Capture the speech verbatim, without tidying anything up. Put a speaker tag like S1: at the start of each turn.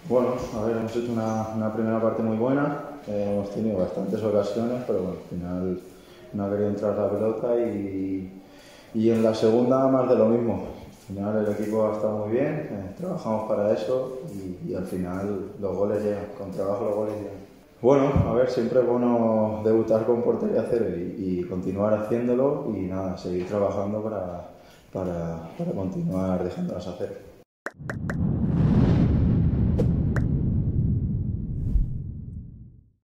S1: Bueno, a ver, hemos hecho una, una primera parte muy buena, eh, hemos tenido bastantes ocasiones, pero bueno, al final no ha querido entrar la pelota y, y en la segunda más de lo mismo. Al final el equipo ha estado muy bien, eh, trabajamos para eso y, y al final los goles llegan, con trabajo los goles llegan. Bueno, a ver, siempre es bueno debutar con portería cero y, y continuar haciéndolo y nada, seguir trabajando para, para, para continuar dejándolas hacer.